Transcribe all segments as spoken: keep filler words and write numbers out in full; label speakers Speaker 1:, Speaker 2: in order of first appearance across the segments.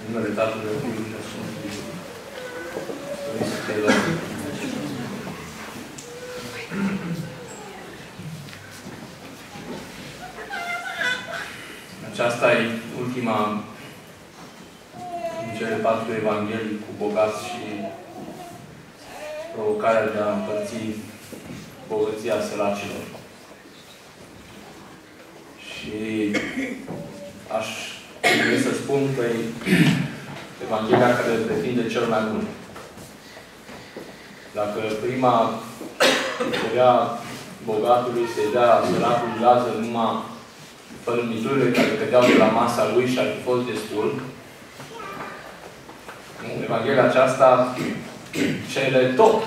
Speaker 1: În numele Tatălui, Fiului și a Sfântului Duh. Să te lăsăm. Aceasta e ultima din cele patru evanghelii cu bogați și provocarea de a împărți bogăția săracilor. Și aș vrea să spun că e Evanghelia care îl pretinde cel mai mult. Dacă prima cerea bogatului să-i dea săracului Lazar numai fărâmiturile care cădeau de la masa lui și ar fi fost destul, Evanghelia aceasta cere tot.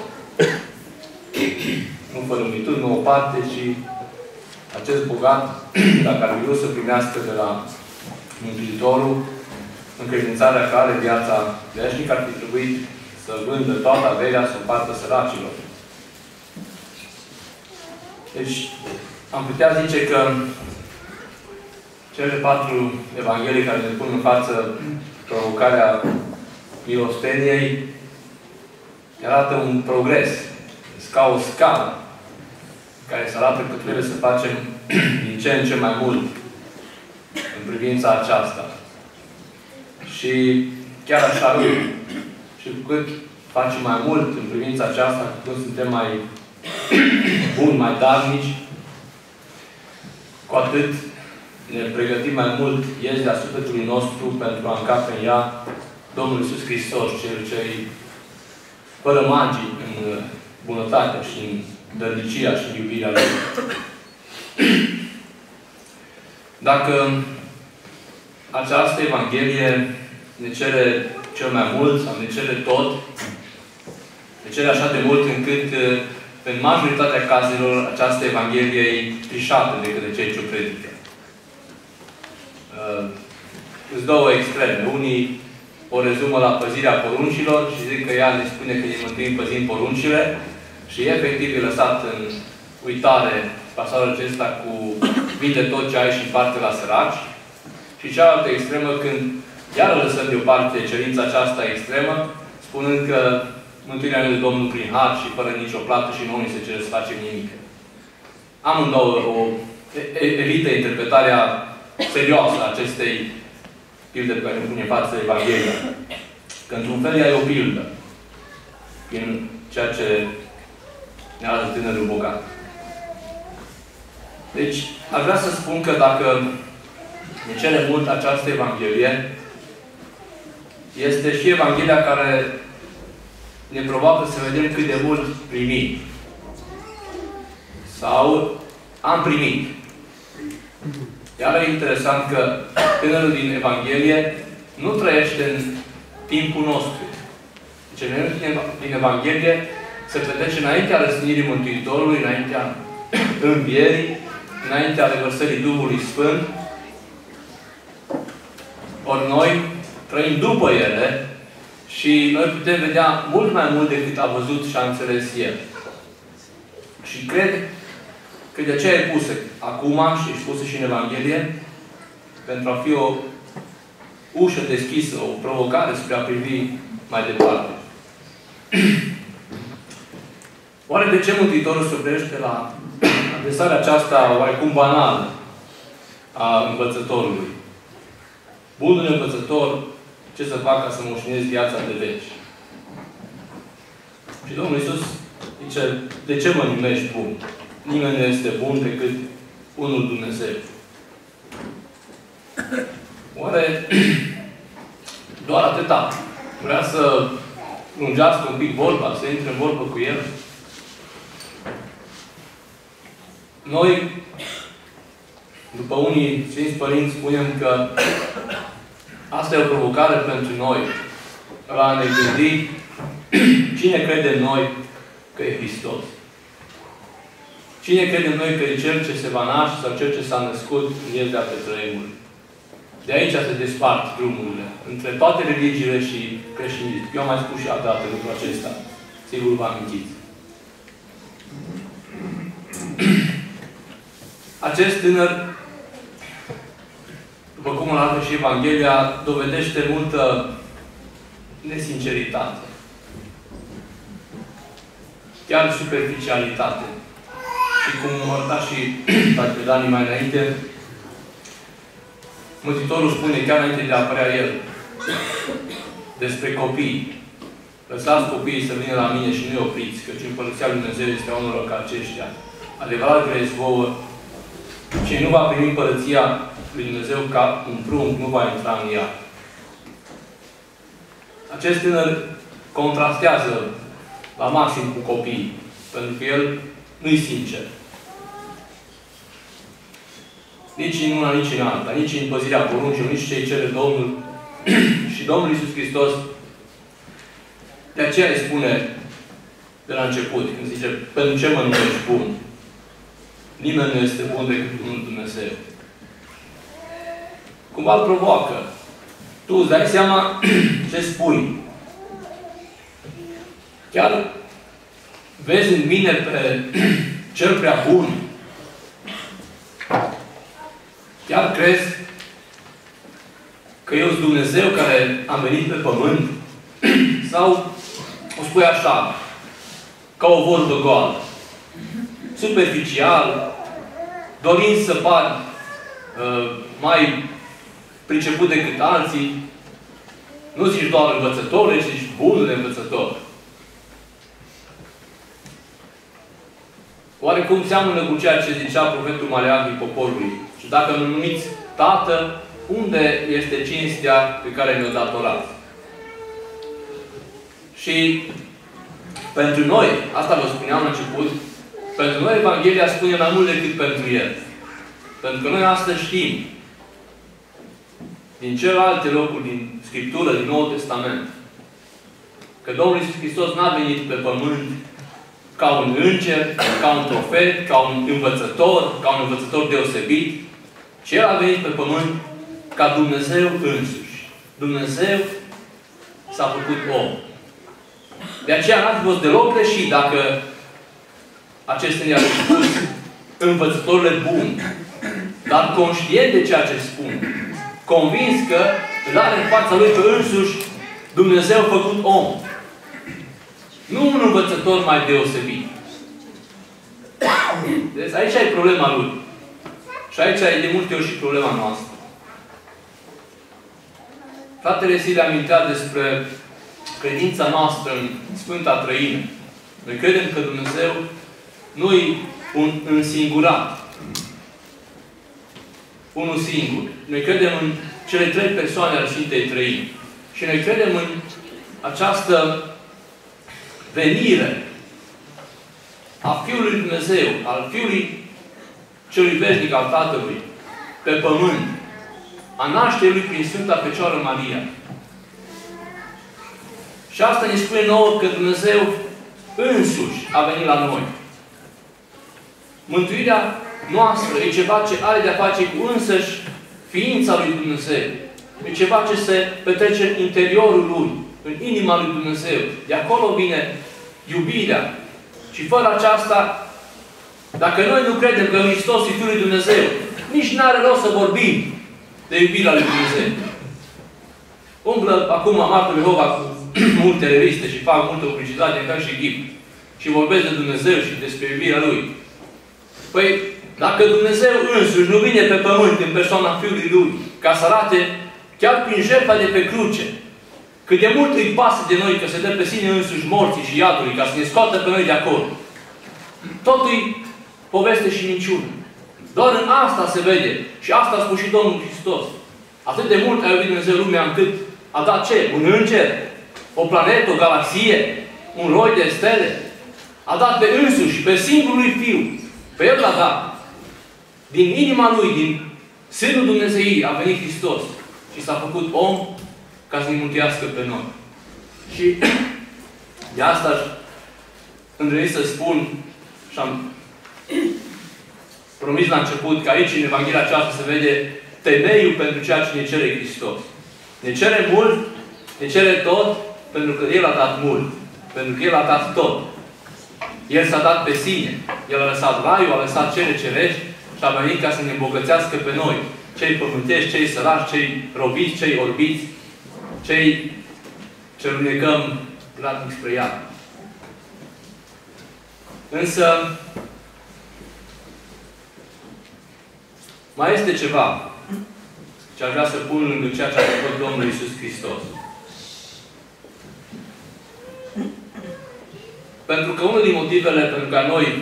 Speaker 1: Nu fărâmituri, nu o parte, ci acest bogat, dacă ar fi să primească de la Mântuitorul, încredințarea că are viața veșnică, ar fi trebuit să vândă toată averea, să o împartă săracilor. Deci, am putea zice că cele patru evanghelii care ne pun în față provocarea milosteniei arată un progres. Ca o scală care să arată că trebuie să facem din ce în ce mai mult în privința aceasta. Și chiar așa lui. Și cu cât facem mai mult în privința aceasta, cu cât suntem mai buni, mai darnici, cu atât ne pregătim mai mult iezda sufletului nostru pentru a încape în ea Domnul Iisus Hristos, Cel ce-i fără magii în bunătatea și în dărnicia și în iubirea Lui. Dacă această Evanghelie ne cere cel mai mult sau ne cere tot, ne cere așa de mult încât în majoritatea cazurilor această Evanghelie e trișată de către cei ce o predică. Uh, sunt două extreme. Unii o rezumă la păzirea poruncilor și zic că ea ne spune că ne mântuim păzind poruncile și efectiv e lăsat în uitare pasajul acesta cu vinde tot ce ai și împarte la săraci. Și cealaltă extremă când iar lăsăm deoparte cerința aceasta extremă, spunând că mântuirea lui Domnul prin har și fără nicio plată și nu ni se cere să facem nimic. Amândouă o evită interpretarea serioasă a acestei pilde pe care îmi pune față Evanghelia. Că într-un fel ea e o pildă prin ceea ce ne arată tânărul bogat. Deci, aș vrea să spun că dacă ne cere mult această Evanghelie, este și Evanghelia care ne provoacă să vedem cât de mult primim. Sau am primit. Iar e interesant că tânărul din Evanghelie nu trăiește în timpul nostru. Deci, din Evanghelie se petrece înaintea răstignirii Mântuitorului, înaintea învierii, înaintea revărsării Duhului Sfânt. Ori noi trăim după ele și noi putem vedea mult mai mult decât a văzut și a înțeles El. Și cred că de aceea e pusă acum și e pusă și în Evanghelie pentru a fi o ușă deschisă, o provocare spre a privi mai departe. Oare de ce Mântuitorul se oprește la adresarea aceasta oarecum banală a învățătorului? Bunul învățător, ce să fac ca să moștenesc viața de veci? Și Domnul Iisus zice, de ce mă numești bun? Nimeni nu este bun decât unul Dumnezeu. Oare doar atâta vrea să lungească un pic vorba, să intre în vorbă cu El? Noi, după unii Sfinți Părinți, spunem că asta e o provocare pentru noi, la a ne gândi cine crede în noi că e Hristos. Cine crede în noi că e Cel ce se va naște sau Cel ce s-a născut în El de-a pe trăimuri. De aici se despart drumurile. Între toate religiile și creștinism. Eu am mai spus și adată lucrul acesta. Sigur vă amintiți. Acest tânăr, după cum cum arată și Evanghelia, dovedește multă nesinceritate. Chiar superficialitate. Și cum arăta și tatăl Dani mai înainte, Mântuitorul spune, chiar înainte de a apărea El, despre copii. Lăsați copiii să vină la mine și nu-i opriți, căci Împărăția Lui Dumnezeu este a unor ca aceștia. Adevărat grezi vouă, cine nu va primi Împărăția Lui Dumnezeu ca un prunc, nu va intra în ea. Acest tânăr contrastează la maxim cu copiii, pentru că el nu-i sincer. Nici în una, nici în alta, nici în păzirea poruncilor, nici ce-i cere Domnul. Și Domnul Iisus Hristos de aceea îi spune de la început, când zice, pentru ce mă numești bun? Nimeni nu este bun decât unul Dumnezeu. Cumva îl provoacă. Tu îți dai seama ce spui. Chiar vezi în mine pe cel prea bun. Chiar crezi că eu sunt Dumnezeu care am venit pe pământ? Sau o spui așa, ca o vorbă goală, superficial, dorind să pari uh, mai priceput decât alții, nu zici doar învățător, ci zici bunul învățător. Oarecum seamănă cu ceea ce zicea profetul Maleahi poporului. Și dacă nu numiți Tată, unde este cinstea pe care ne-o datorați? Și pentru noi, asta vă spuneam la început, pentru noi Evanghelia spune mai mult decât pentru El. Pentru că noi astăzi știm, din celelalte locuri din Scriptură, din Noul Testament, că Domnul Iisus Hristos n-a venit pe pământ ca un înger, ca un profet, ca un învățător, ca un învățător deosebit, ci El a venit pe pământ ca Dumnezeu însuși. Dumnezeu s-a făcut om. De aceea n-ar fi fost deloc greșit dacă acesta i-a spus învățătorile buni, dar conștient de ceea ce spun, convins că îl are în fața lui pe însuși Dumnezeu făcut om. Nu un învățător mai deosebit. Deci aici e problema lui. Și aici e de multe ori și problema noastră. Fratele Sile amintea despre credința noastră în Sfânta Trăime. Noi credem că Dumnezeu nu-i un însingurat. Unul singur. Noi credem în cele trei persoane ale Sfintei Trăimi. Și noi credem în această venire a Fiului Lui Dumnezeu, al Fiului Celui Veșnic al Tatălui, pe pământ, a nașterii Lui prin Sfânta Fecioară Maria. Și asta ne spune nouă că Dumnezeu însuși a venit la noi. Mântuirea noastră e ceva ce are de-a face cu însăși ființa lui Dumnezeu. E ceva ce se petrece în interiorul Lui, în inima lui Dumnezeu. De acolo vine iubirea. Și fără aceasta, dacă noi nu credem că Hristos e Fiul lui Dumnezeu, nici n-are rost să vorbim de iubirea lui Dumnezeu. Umblă acum Martul Jehova cu multe reviste și fac multă publicitate în fel și chip. Și vorbesc de Dumnezeu și despre iubirea Lui. Păi, dacă Dumnezeu însuși nu vine pe pământ în persoana Fiului Lui, ca să arate chiar prin jertfa de pe cruce, cât de mult îi pasă de noi că se dă pe sine însuși morții și iadului, ca să ne scoată pe noi de acolo. Totul e poveste și minciună. Doar în asta se vede. Și asta a spus și Domnul Hristos. Atât de mult a iubit Dumnezeu lumea încât a dat ce? Un înger? O planetă? O galaxie? Un roi de stele? A dat pe însuși, pe singurul lui Fiu. Pe El l-a dat. Din inima Lui, din sânul Dumnezeii a venit Hristos. Și s-a făcut om ca să ne mântuiască pe noi. Și de asta aș îndrăzni să spun și am promis la început că aici, în Evanghelia aceasta, se vede temeiul pentru ceea ce ne cere Hristos. Ne cere mult, ne cere tot, pentru că El a dat mult. Pentru că El a dat tot. El s-a dat pe sine. El a lăsat raiul, a lăsat cele cerești și a venit ca să ne îmbogățească pe noi. cei pământești, cei săraci, cei robiți, cei orbiți, cei ce lunecăm gradnic spre iad. Însă, mai este ceva ce aș vrea să pun lângă ceea ce a făcut Domnul Iisus Hristos. Pentru că unul din motivele pentru care noi,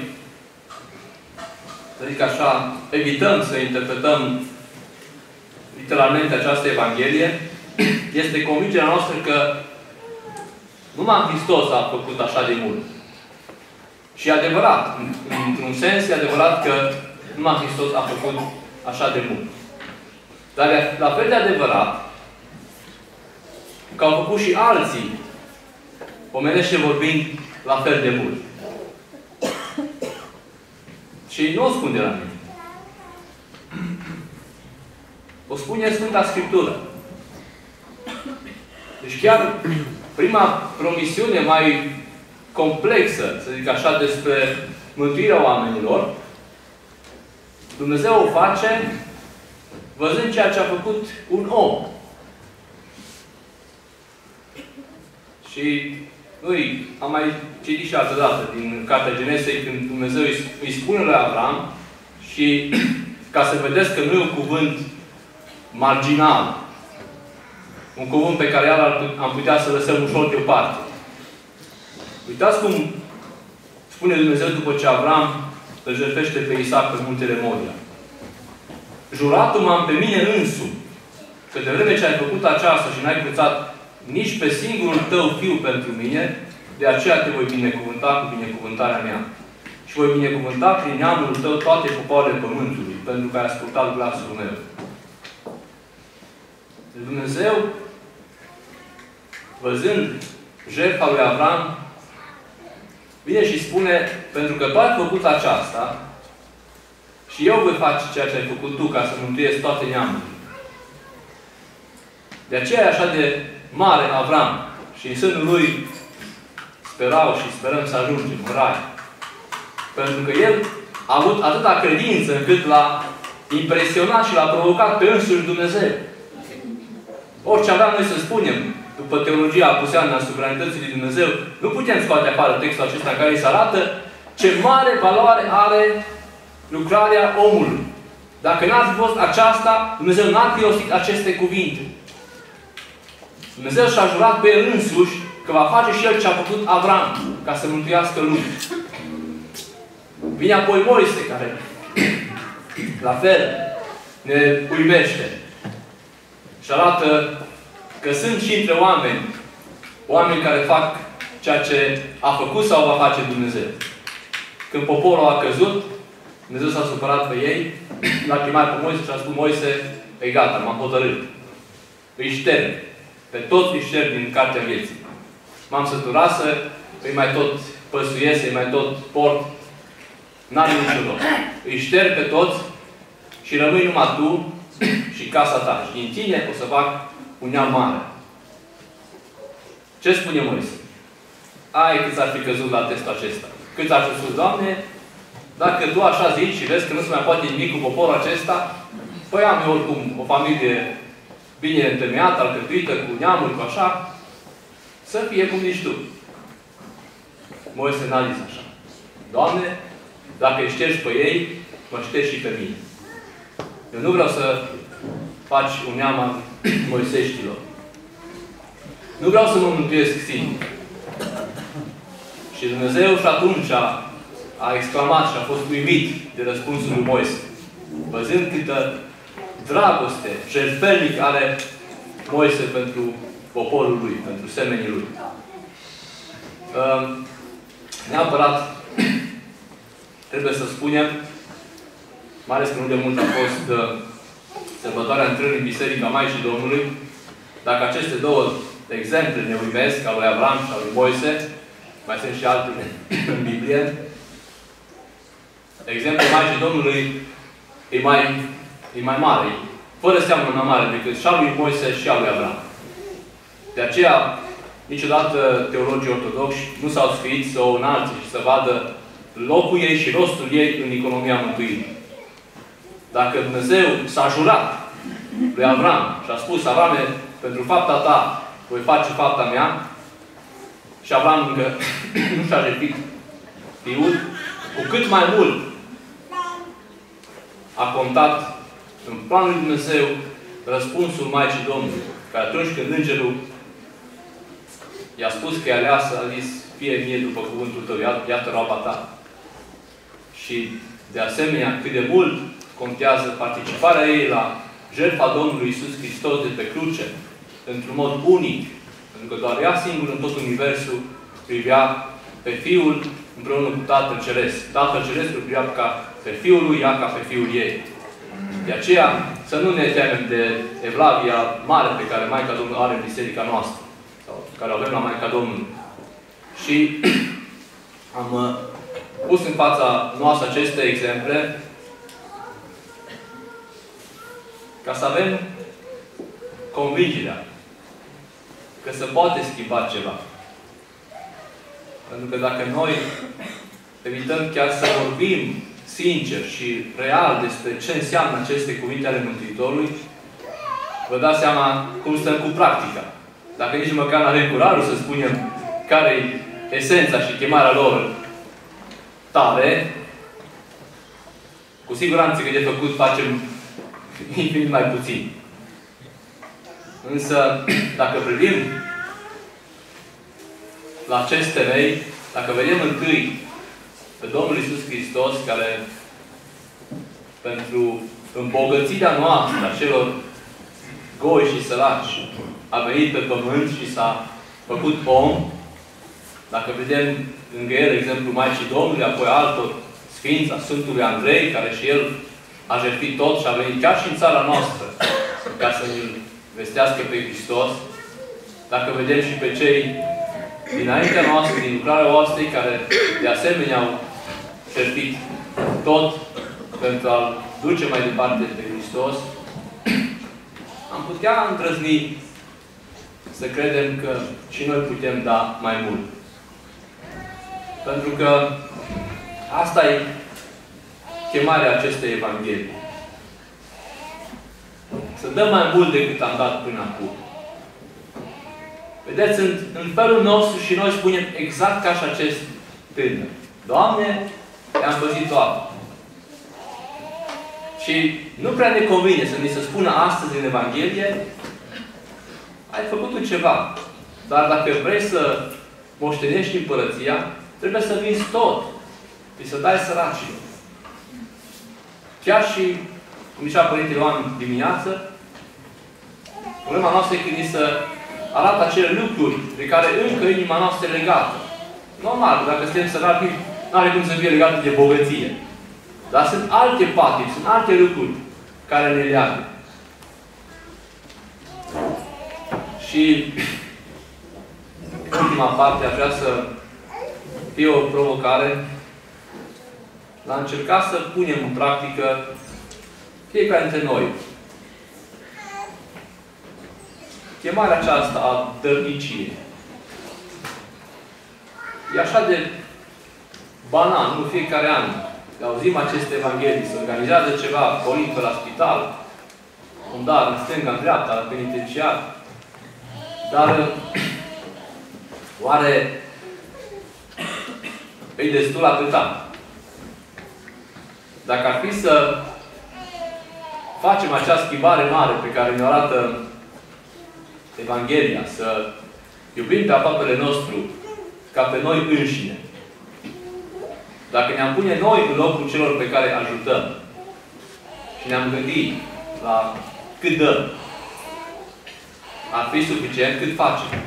Speaker 1: să zic așa, evităm să interpretăm literalmente această Evanghelie, este convingerea noastră că numai Hristos a făcut așa de mult. Și e adevărat. Într-un sens, e adevărat că numai Hristos a făcut așa de mult. Dar e la fel de adevărat că au făcut și alții, omenește vorbind, la fel de mult. Și nu o spun de la mine. O spune Sfânta Scriptură. Deci chiar prima promisiune mai complexă, să zic așa, despre mântuirea oamenilor, Dumnezeu o face văzând ceea ce a făcut un om. Și noi am mai citit și altă dată din Cartea Genesei, când Dumnezeu îi spune lui Avram și ca să vedeți că nu e un cuvânt marginal, un cuvânt pe care am putea să lăsăm ușor deoparte. Uitați cum spune Dumnezeu după ce Avram îl jertfește pe Isaac pe muntele Moria. Juratul-mă pe mine însumi că de vreme ce ai făcut aceasta și n-ai cruțat nici pe singurul tău fiu pentru mine, de aceea te voi binecuvânta cu binecuvântarea mea. Și voi binecuvânta prin neamul tău toate popoarele pământului, pentru că ai ascultat glasul meu. Dumnezeu, văzând jertfa lui Avram, vine și spune, pentru că tu ai făcut aceasta, și eu voi face ceea ce ai făcut tu, ca să mântuiesc toate neamurile. De aceea e așa de mare Avram. Și în sânul lui sperau și sperăm să ajungem în rai. Pentru că el a avut atâta credință încât l-a impresionat și l-a provocat pe însuși Dumnezeu. Orice aveam noi să spunem, după teologia apuseană a suveranității lui Dumnezeu, nu putem scoate afară textul acesta în care îi se arată ce mare valoare are lucrarea omului. Dacă n-ar fi fost aceasta, Dumnezeu n-ar fi rostit aceste cuvinte. Dumnezeu și-a jurat pe El însuși că va face și El ce a făcut Avram, ca să mântuiască lumea. Vine apoi Moise, care la fel ne uimește și arată că sunt și între oameni, oameni care fac ceea ce a făcut sau va face Dumnezeu. Când poporul a căzut, Dumnezeu s-a supărat pe ei, l-a chemat pe Moise și a spus, Moise, e gata, m-am hotărât. Îi șterg. Pe toți îi șterg din cartea vieții. M-am săturat să îi mai tot păsuiesc, îi mai tot port. N-are niciun rost. Îi șterg pe toți și rămâi numai tu și casa ta. Și din tine o să fac un neam mare. Ce spune Moise? Ai câți ar fi căzut la testul acesta? Câți ar fi spus, Doamne, dacă tu așa zici și vezi că nu se mai poate nimic cu poporul acesta, păi am eu oricum o familie bine întemeiată, alcătuită, cu neamuri, cu așa, să fie cum zici tu. Moise n-a zis așa. Doamne, dacă îi ștergi pe ei, mă ștergi și pe mine. Eu nu vreau să faci un neam al moiseștilor. Nu vreau să mă mântuiesc singur. Și Dumnezeu și atunci a, a exclamat și a fost uimit de răspunsul lui Moise. Văzând câtă dragoste jertfelnic are Moise pentru poporul lui, pentru semenii lui. Neapărat trebuie să spunem, mai ales că nu de mult a fost sărbătoarea întrării Biserica Maicii Domnului, dacă aceste două exemple ne uimesc, al lui Avram și al lui Moise, mai sunt și altele în Biblie, exemplul Maicii Domnului e mai, e mai mare, fără seamă mai mare decât și al lui Moise și al lui Avram. De aceea, niciodată teologii ortodoxi nu s-au sfiit să o înalțe și să vadă locul ei și rostul ei în economia mântuirii. Dacă Dumnezeu s-a jurat lui Avram. Și a spus, Avrame, pentru fapta ta voi face fapta mea. Și Avram încă nu și-a jertfit fiul. Cu cât mai mult a contat în planul lui Dumnezeu răspunsul Maicii Domnului. Că atunci când îngerul i-a spus că e aleasă, a zis, fie mie după cuvântul tău, iată roaba ta. Și de asemenea, cât de mult contează participarea ei la jertfa Domnului Iisus Hristos de pe cruce, într-un mod unic, pentru că doar ea singur în tot universul privea pe Fiul împreună cu Tatăl Ceresc. Tatăl Ceresc îl privea ca pe Fiul lui, ea ca pe Fiul ei. De aceea, să nu ne temem de evlavia mare pe care Maica Domnului are în biserica noastră, sau care o avem la Maica Domnului. Și am uh, pus în fața noastră aceste exemple ca să avem convingerea că se poate schimba ceva. Pentru că dacă noi evităm chiar să vorbim sincer și real despre ce înseamnă aceste cuvinte ale Mântuitorului, vă dați seama cum stăm cu practica. Dacă nici măcar nu avem curajul să spunem care e esența și chemarea lor tare, cu siguranță că de făcut facem infinit mai puțin. Însă, dacă privim la acest temei, dacă vedem întâi pe Domnul Iisus Hristos, care pentru îmbogățirea noastră, a celor goi și săraci, a venit pe pământ și s-a făcut om. Dacă vedem lângă el exemplu Maicii Domnului, apoi altor sfinți, a Sfântului Andrei, care și el a jertfit tot și a venit chiar și în țara noastră ca să ne-l vestească pe Hristos. Dacă vedem și pe cei dinaintea noastră, din lucrarea oastrei, care de asemenea au jertfit tot pentru a-L duce mai departe pe Hristos, am putea îndrăzni să credem că și noi putem da mai mult. Pentru că asta e chemarea acestei Evanghelii. Să dăm mai mult decât am dat până acum. Vedeți, în, în felul nostru și noi spunem exact ca și acest tânăr. Doamne, i-am păzit toate. Și nu prea ne convine să ni se spună astăzi în Evanghelie, ai făcut ceva. Dar dacă vrei să moștenești împărăția, trebuie să vinzi tot. Și să dai săracilor. Chiar și, cum zicea Părintele Ioan dimineață, problema noastră e când ni se arată acele lucruri de care încă inima noastră e legată. Normal, dacă suntem săraci, nu are cum să fie legată de bogăție. Dar sunt alte patimi, sunt alte lucruri care ne leagă. Și ultima parte aș vrea să fie o provocare la a încerca să punem în practică fiecare dintre noi chemarea aceasta a dărniciei. E așa de banal, nu fiecare an. Auzim aceste evanghelii, se organizează ceva, colincă la spital, un dar în stânga, în dreapta, la penitenciar. Dar oare e destul atâta? Dacă ar fi să facem acea schimbare mare pe care ne arată Evanghelia, să iubim pe aproapele nostru ca pe noi înșine. Dacă ne-am pune noi în locul celor pe care ajutăm și ne-am gândit la cât dăm, ar fi suficient cât facem.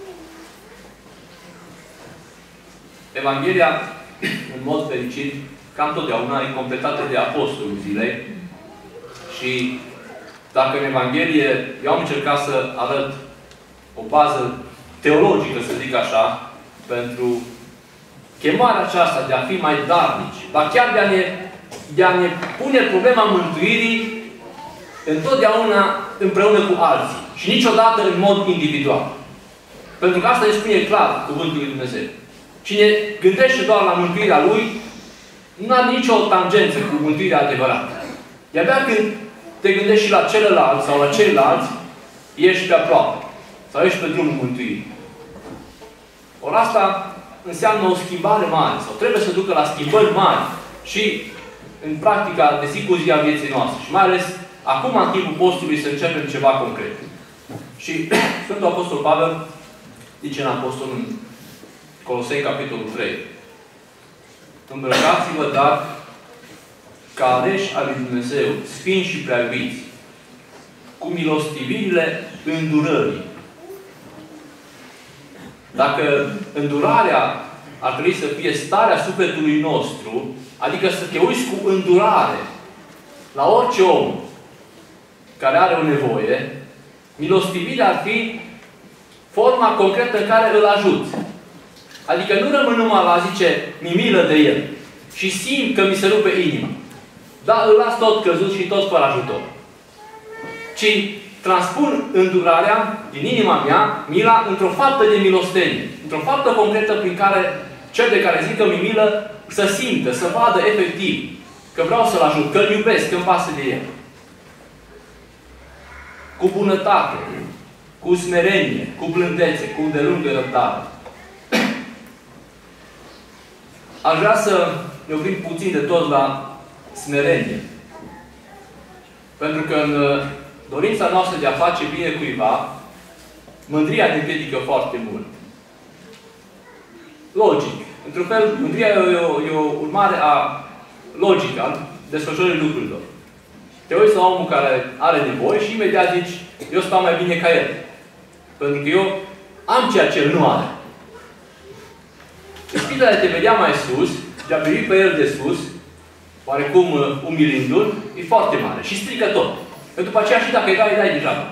Speaker 1: Evanghelia, în mod fericit, cam totdeauna e completată de apostolul zilei și dacă în Evanghelie eu am încercat să arăt o bază teologică, să zic așa, pentru chemarea aceasta de a fi mai darnici, dar chiar de a ne, de a ne pune problema mântuirii întotdeauna împreună cu alții și niciodată în mod individual. Pentru că asta îi spune clar cuvântul lui Dumnezeu. Cine gândește doar la mântuirea lui, nu are nicio tangență cu mântuirea adevărată. De-abia când te gândești și la celălalt sau la ceilalți, ești pe aproape. Sau ești pe drumul mântuirii. Ori asta înseamnă o schimbare mare. Sau trebuie să ducă la schimbări mari. Și în practica de zi cu zi a vieții noastre. Și mai ales acum, în timpul postului, să începem ceva concret. Și Sfântul Apostol Pavel zice în Apostol în Coloseni, capitolul trei. Îmbrăcați-vă, dar, ca aleși al lui Dumnezeu, sfinți și prea iubiți, cu milostivirile îndurării. Dacă îndurarea ar trebui să fie starea sufletului nostru, adică să te uiți cu îndurare la orice om care are o nevoie, milostivirea ar fi forma concretă în care îl ajuți. Adică nu rămân numai la zice, mi milă de el și simt că mi se rupe inima. Dar îl las tot căzut și tot fără ajutor. Ci transpun îndurarea din inima mea, mila, într-o faptă de milostenie. Într-o faptă concretă prin care cel de care zic că mi milă să simtă, să vadă efectiv că vreau să-l ajut, că îl iubesc, că îmi pasă de el. Cu bunătate, cu smerenie, cu blândețe, cu îndelungă răbdare. Aș vrea să ne oprim puțin de tot la smerenie. Pentru că în dorința noastră de a face bine cuiva, mândria ne împiedică foarte mult. Logic. Într-un fel, mândria e o, e o urmare a logică, al desfășurării lucrurilor. Te uiți la omul care are nevoie și imediat zici, eu stau mai bine ca el. Pentru că eu am ceea ce el nu are. Ispita de a te vedea mai sus, de a privi pe el de sus, oarecum umilindu-l, e foarte mare. Și strică tot. Că după aceea și dacă îi dai, îi dai deja.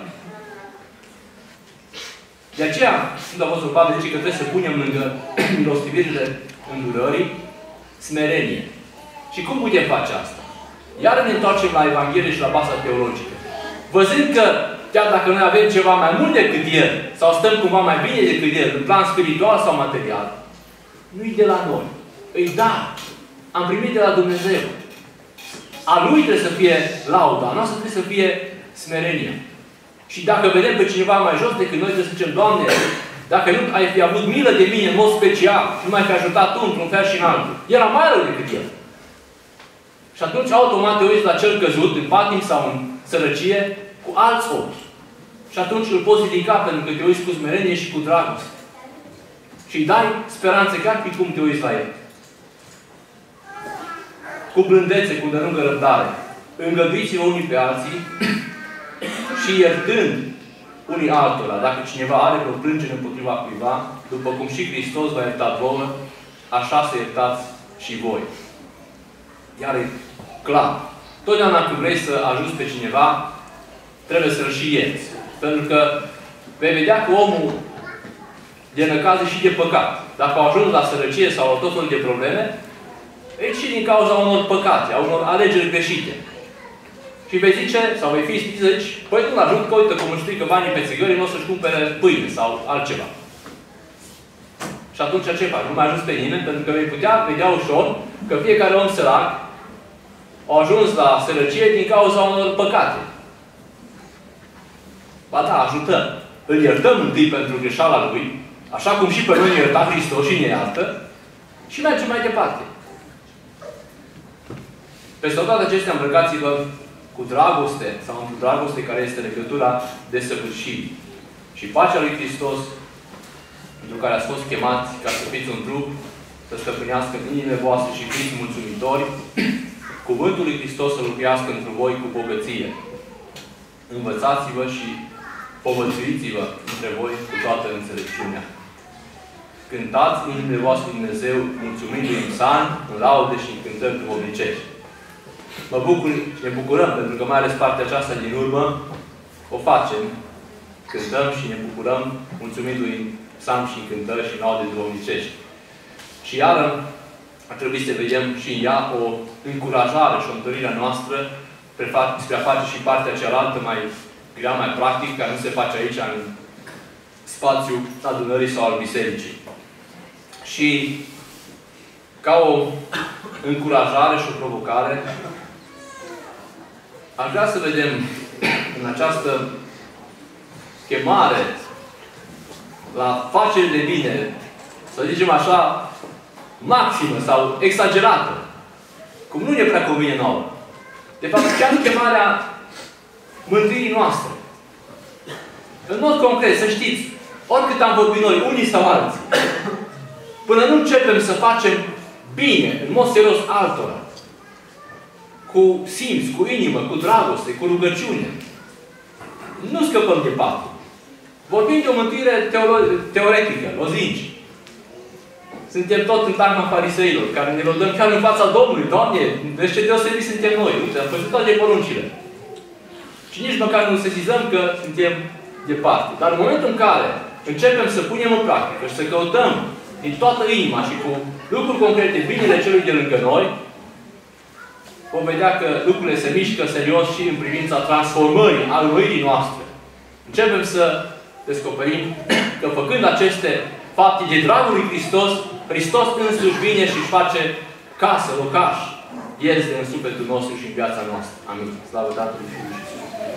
Speaker 1: De aceea, Sfântul Apostol Pavel zice că trebuie să punem lângă milostivirile îndurării smerenie. Și cum putem face asta? Iar ne întoarcem la Evanghelie și la baza teologică. Văzând că, chiar dacă noi avem ceva mai mult decât el, sau stăm cumva mai bine decât el, în plan spiritual sau material, nu-i de la noi. Îi da. Am primit de la Dumnezeu. A lui trebuie să fie lauda, a noastră trebuie să fie smerenia. Și dacă vedem pe cineva mai jos decât noi, trebuie să zicem, Doamne, dacă nu ai fi avut milă de mine în mod special, nu m-ai fi ajutat tu într-un fel și în altul, era mai rău decât el. Și atunci, automat, te uiți la cel căzut, în patim sau în sărăcie, cu alți ochi. Și atunci îl poți ridica pentru că te uiți cu smerenie și cu dragoste. Și îi dai speranță chiar pe cum te uiți la el. Cu blândețe, cu îndelungă răbdare. Îngăduiți-vă unii pe alții și iertând unii altora. Dacă cineva are vreo plângere împotriva cuiva, după cum și Hristos v-a iertat vouă, așa să iertați și voi. Iar e clar. Totdeauna când vrei să ajuți pe cineva, trebuie să-l și ierți. Pentru că vei vedea că omul de năcază și de păcat. Dacă au ajuns la sărăcie sau la tot felul de probleme, e și din cauza unor păcate, a unor alegeri greșite. Și vei zice, sau vei fi ispitit să zici, păi nu-l ajut că uite cum își strică banii pe țigări, nu o să-și cumpere pâine sau altceva. Și atunci ce faci? Nu mai ajuns pe nimeni, pentru că vei putea vedea ușor că fiecare om sărac a ajuns la sărăcie din cauza unor păcate. Ba da, ajutăm. Îl iertăm întâi pentru greșeala lui, așa cum și pe noi ne ierta Hristos și ne iartă, și mergem mai departe. Peste toate acestea îmbrăcați-vă cu dragoste, sau într-o dragoste care este legătura de săvârșire. Și pacea lui Hristos, pentru care ați fost chemați ca să fiți un trup, să stăpânească în inimile voastre și fiți mulțumitori, cuvântul lui Hristos să locuiască într voi cu bogăție. Învățați-vă și povățuiți-vă între voi cu toată înțelepciunea. Cântați în inimile voastre Dumnezeu, mulțumindu-i în psalmi, în laude și în cântări duhovnicești. Mă bucur, ne bucurăm, pentru că mai ales partea aceasta din urmă o facem. Cântăm și ne bucurăm, mulțumindu-i în psalmi și în cântări și în laude duhovnicești. Și iară ar trebui să vedem și în ea o încurajare și o întărire a noastră spre a face și partea cealaltă mai grea, mai practic, care nu se face aici în spațiul adunării sau al bisericii. Și ca o încurajare și o provocare, aș vrea să vedem în această chemare la facere de bine, să zicem așa, maximă sau exagerată, cum nu ne prea convine nouă. De fapt, chiar chemarea mântuirii noastre. În mod concret, să știți, oricât am vorbit noi, unii sau alții, până nu începem să facem bine, în mod serios, altora, cu simț, cu inimă, cu dragoste, cu rugăciune, nu scăpăm de patul. Vorbim de o mântuire teoretică, lozinci. Suntem tot în taina fariseilor, care ne lăudăm chiar în fața Domnului. Doamne, vezi ce deosebit suntem noi. Uite, am făcut toate poruncile. Și nici măcar nu sesizăm că suntem departe. Dar în momentul în care începem să punem în practică și să căutăm din toată inima și cu lucruri concrete binele celui de lângă noi, vom vedea că lucrurile se mișcă serios și în privința transformării, alunării noastre. Începem să descoperim că făcând aceste fapte de dragul lui Hristos, Hristos însuși vine și își face casă, locaș, iese în sufletul nostru și în viața noastră. Amin. Slavă Tatălui și Fiului și Sfântului.